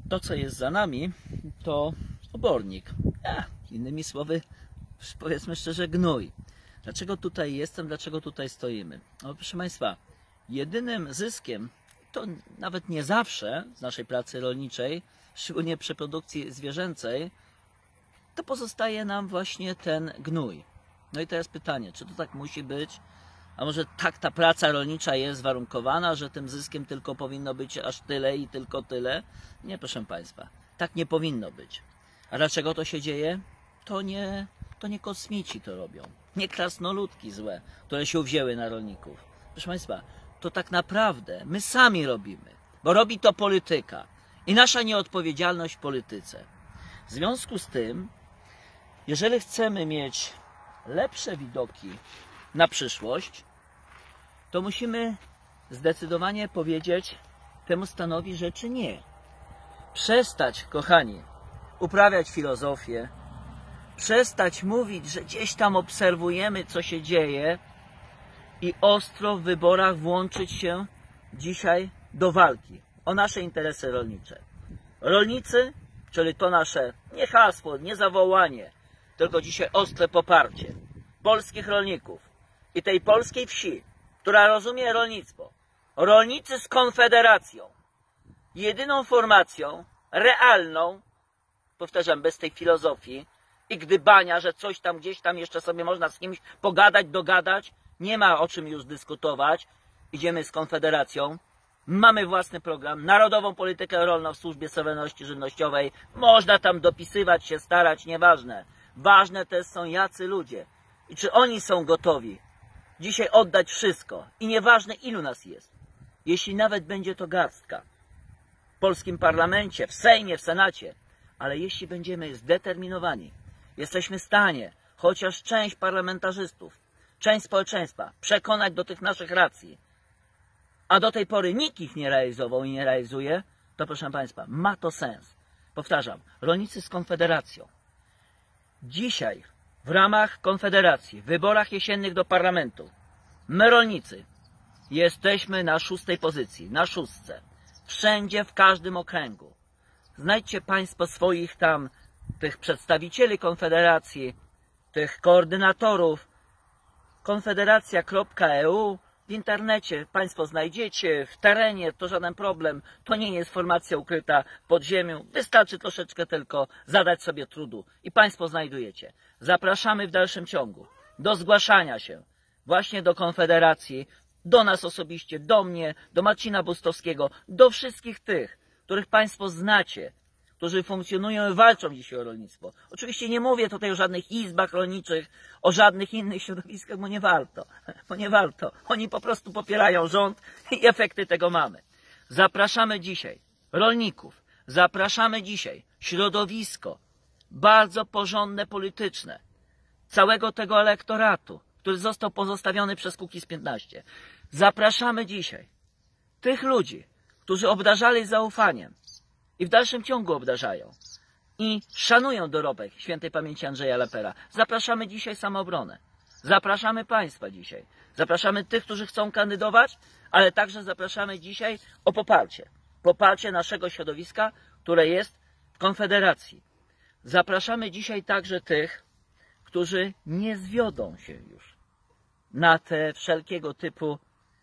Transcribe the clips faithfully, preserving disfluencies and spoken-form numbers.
to, co jest za nami, to obornik. A, innymi słowy, powiedzmy szczerze, gnój. Dlaczego tutaj jestem, dlaczego tutaj stoimy? No, proszę Państwa, jedynym zyskiem, to nawet nie zawsze z naszej pracy rolniczej, szczególnie przy produkcji zwierzęcej, to pozostaje nam właśnie ten gnój. No i teraz pytanie, czy to tak musi być? A może tak ta praca rolnicza jest warunkowana, że tym zyskiem tylko powinno być aż tyle i tylko tyle? Nie, proszę Państwa, tak nie powinno być. A dlaczego to się dzieje? To nie, to nie kosmici to robią. Nie krasnoludki złe, które się uwzięły na rolników. Proszę Państwa, to tak naprawdę my sami robimy, bo robi to polityka i nasza nieodpowiedzialność w polityce. W związku z tym, jeżeli chcemy mieć lepsze widoki na przyszłość, to musimy zdecydowanie powiedzieć temu stanowi rzeczy nie. Przestać, kochani, uprawiać filozofię, przestać mówić, że gdzieś tam obserwujemy, co się dzieje i ostro w wyborach włączyć się dzisiaj do walki o nasze interesy rolnicze. Rolnicy, czyli to nasze nie hasło, nie zawołanie, tylko dzisiaj ostre poparcie polskich rolników i tej polskiej wsi, która rozumie rolnictwo. Rolnicy z Konfederacją, jedyną formacją realną, powtarzam, bez tej filozofii i gdybania, że coś tam gdzieś tam jeszcze sobie można z kimś pogadać, dogadać, nie ma o czym już dyskutować. Idziemy z Konfederacją, mamy własny program, narodową politykę rolną w służbie suwerenności żywnościowej, można tam dopisywać się, starać, nieważne. Ważne też są jacy ludzie i czy oni są gotowi dzisiaj oddać wszystko i nieważne ilu nas jest. Jeśli nawet będzie to garstka w polskim parlamencie, w Sejmie, w Senacie, ale jeśli będziemy zdeterminowani, jesteśmy w stanie chociaż część parlamentarzystów, część społeczeństwa przekonać do tych naszych racji, a do tej pory nikt ich nie realizował i nie realizuje, to proszę Państwa, ma to sens. Powtarzam, rolnicy z Konfederacją. Dzisiaj w ramach Konfederacji, w wyborach jesiennych do parlamentu, my rolnicy jesteśmy na szóstej pozycji, na szóstce. Wszędzie, w każdym okręgu. Znajdźcie Państwo swoich tam, tych przedstawicieli Konfederacji, tych koordynatorów, konfederacja kropka e u, w internecie Państwo znajdziecie, w terenie, to żaden problem, to nie jest formacja ukryta pod ziemią, wystarczy troszeczkę tylko zadać sobie trudu i Państwo znajdujecie. Zapraszamy w dalszym ciągu do zgłaszania się właśnie do Konfederacji, do nas osobiście, do mnie, do Marcina Bustowskiego, do wszystkich tych, których Państwo znacie, którzy funkcjonują i walczą dzisiaj o rolnictwo. Oczywiście nie mówię tutaj o żadnych izbach rolniczych, o żadnych innych środowiskach, bo nie warto, bo nie warto. Oni po prostu popierają rząd i efekty tego mamy. Zapraszamy dzisiaj rolników, zapraszamy dzisiaj środowisko bardzo porządne polityczne całego tego elektoratu, który został pozostawiony przez Kukiz piętnaście. Zapraszamy dzisiaj tych ludzi, którzy obdarzali zaufaniem i w dalszym ciągu obdarzają i szanują dorobek świętej pamięci Andrzeja Lepera. Zapraszamy dzisiaj Samoobronę. Zapraszamy Państwa dzisiaj. Zapraszamy tych, którzy chcą kandydować, ale także zapraszamy dzisiaj o poparcie. Poparcie naszego środowiska, które jest w Konfederacji. Zapraszamy dzisiaj także tych, którzy nie zwiodą się już na te wszelkiego typu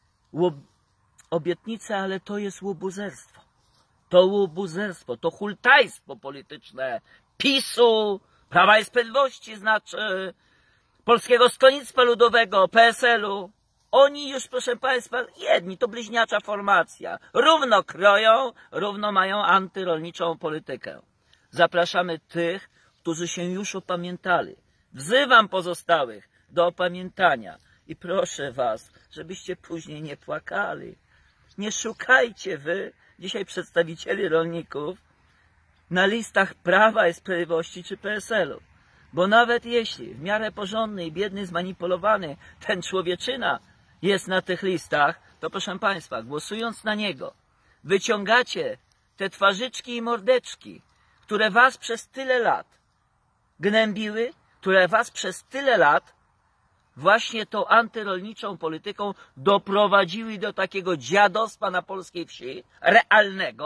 obietnice, ale to jest łobuzerstwo. To łobuzerstwo, to hultajstwo polityczne PiSu, Prawa i Sprawiedliwości, znaczy Polskiego Stronnictwa Ludowego, P S L u. Oni już, proszę Państwa, jedni, to bliźniacza formacja. Równo kroją, równo mają antyrolniczą politykę. Zapraszamy tych, którzy się już opamiętali. Wzywam pozostałych do opamiętania i proszę Was, żebyście później nie płakali. Nie szukajcie Wy dzisiaj przedstawicieli rolników na listach Prawa i Sprawiedliwości czy P S L u. Bo nawet jeśli w miarę porządny i biedny, zmanipulowany ten człowieczyna jest na tych listach, to proszę Państwa, głosując na niego, wyciągacie te twarzyczki i mordeczki, które Was przez tyle lat gnębiły, które Was przez tyle lat właśnie tą antyrolniczą polityką doprowadziły do takiego dziadostwa na polskiej wsi, realnego,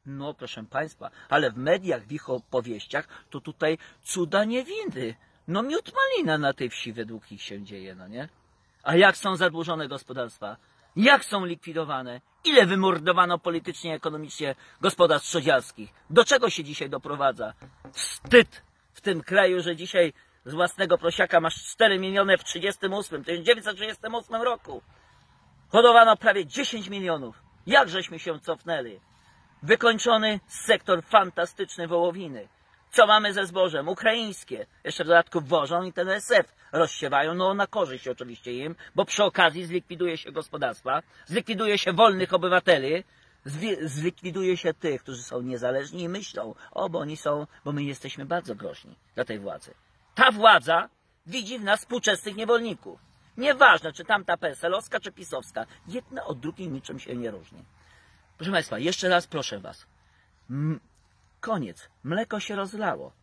No proszę Państwa, ale w mediach, w ich opowieściach, to tutaj cuda niewinny. No miód malina na tej wsi według ich się dzieje, no nie? A jak są zadłużone gospodarstwa? Jak są likwidowane? Ile wymordowano politycznie, ekonomicznie gospodarstw trzodziarskich? Do czego się dzisiaj doprowadza? Wstyd w tym kraju, że dzisiaj z własnego prosiaka masz cztery miliony w trzydziestym ósmym, tysiąc dziewięćset trzydziestym ósmym roku. Hodowano prawie dziesięć milionów. Jak żeśmy się cofnęli? Wykończony sektor fantastyczny wołowiny. Co mamy ze zbożem? Ukraińskie. Jeszcze w dodatku wożą i ten S F rozsiewają. No na korzyść oczywiście im, bo przy okazji zlikwiduje się gospodarstwa, zlikwiduje się wolnych obywateli, zlikwiduje się tych, którzy są niezależni i myślą, o, bo oni są, bo my jesteśmy bardzo groźni dla tej władzy. Ta władza widzi w nas współczesnych niewolników. Nieważne, czy tamta P S L-owska, czy pisowska. Jedna od drugiej niczym się nie różni. Proszę Państwa, jeszcze raz proszę Was. M koniec. Mleko się rozlało.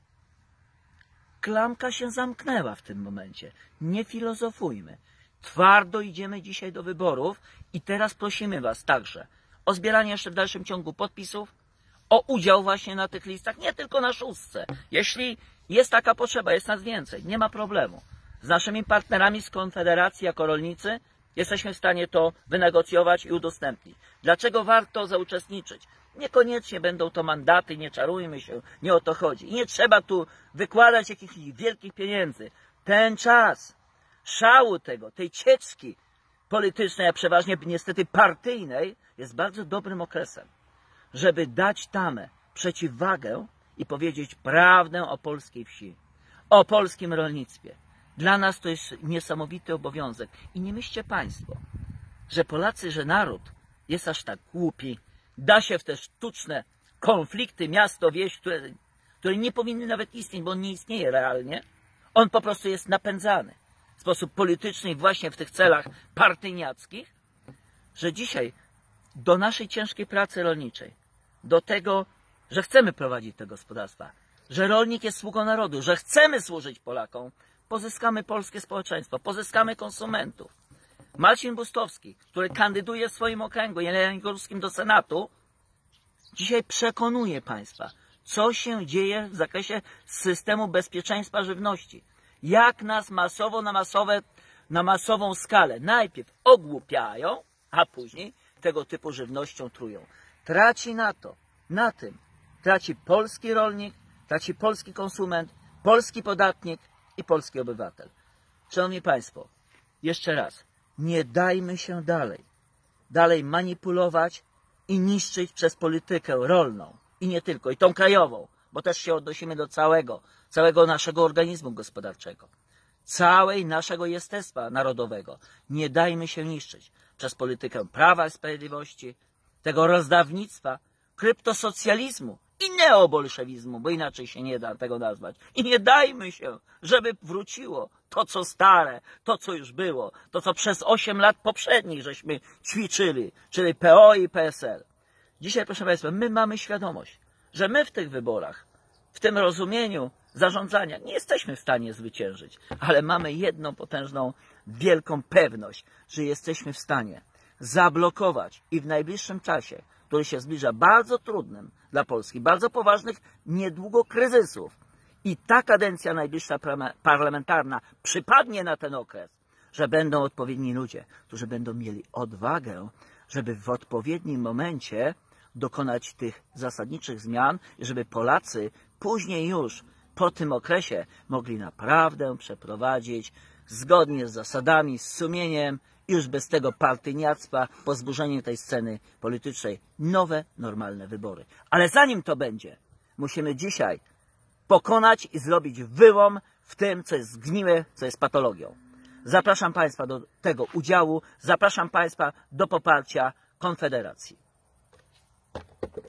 Klamka się zamknęła w tym momencie. Nie filozofujmy. Twardo idziemy dzisiaj do wyborów i teraz prosimy Was także o zbieranie jeszcze w dalszym ciągu podpisów, o udział właśnie na tych listach, nie tylko na szóstce. Jeśli jest taka potrzeba, jest nas więcej, nie ma problemu. Z naszymi partnerami z Konfederacji jako rolnicy jesteśmy w stanie to wynegocjować i udostępnić. Dlaczego warto zauczestniczyć? Niekoniecznie będą to mandaty, nie czarujmy się, nie o to chodzi. I nie trzeba tu wykładać jakichś wielkich pieniędzy. Ten czas szału tego, tej cieczki politycznej, a przeważnie niestety partyjnej, jest bardzo dobrym okresem, żeby dać tamę, przeciwwagę i powiedzieć prawdę o polskiej wsi, o polskim rolnictwie. Dla nas to jest niesamowity obowiązek. I nie myślcie Państwo, że Polacy, że naród jest aż tak głupi, da się w te sztuczne konflikty miasto, wieś, które, które nie powinny nawet istnieć, bo on nie istnieje realnie. On po prostu jest napędzany w sposób polityczny właśnie w tych celach partyjniackich, że dzisiaj do naszej ciężkiej pracy rolniczej, do tego, że chcemy prowadzić te gospodarstwa, że rolnik jest sługą narodu, że chcemy służyć Polakom, pozyskamy polskie społeczeństwo, pozyskamy konsumentów. Marcin Bustowski, który kandyduje w swoim okręgu jeleniogórskim do Senatu, dzisiaj przekonuje Państwa, co się dzieje w zakresie systemu bezpieczeństwa żywności. Jak nas masowo na, masowe, na masową skalę najpierw ogłupiają, a później tego typu żywnością trują. Traci na to, na tym traci polski rolnik, traci polski konsument, polski podatnik i polski obywatel. Szanowni Państwo, jeszcze raz, nie dajmy się dalej, dalej manipulować i niszczyć przez politykę rolną i nie tylko, i tą krajową, bo też się odnosimy do całego, całego naszego organizmu gospodarczego, całej naszego jestestwa narodowego. Nie dajmy się niszczyć przez politykę Prawa i Sprawiedliwości, tego rozdawnictwa, kryptosocjalizmu i neobolszewizmu, bo inaczej się nie da tego nazwać. I nie dajmy się, żeby wróciło to, co stare, to, co już było, to, co przez osiem lat poprzednich żeśmy ćwiczyli, czyli P O i P S L. Dzisiaj, proszę Państwa, my mamy świadomość, że my w tych wyborach, w tym rozumieniu zarządzania nie jesteśmy w stanie zwyciężyć, ale mamy jedną potężną, wielką pewność, że jesteśmy w stanie zablokować i w najbliższym czasie, który się zbliża bardzo trudnym dla Polski, bardzo poważnych niedługo kryzysów. I ta kadencja najbliższa parlamentarna przypadnie na ten okres, że będą odpowiedni ludzie, którzy będą mieli odwagę, żeby w odpowiednim momencie dokonać tych zasadniczych zmian i żeby Polacy później już po tym okresie mogli naprawdę przeprowadzić zgodnie z zasadami, z sumieniem, już bez tego partyjniactwa, po zburzeniu tej sceny politycznej, nowe, normalne wybory. Ale zanim to będzie, musimy dzisiaj pokonać i zrobić wyłom w tym, co jest zgniłe, co jest patologią. Zapraszam Państwa do tego udziału, zapraszam Państwa do poparcia Konfederacji.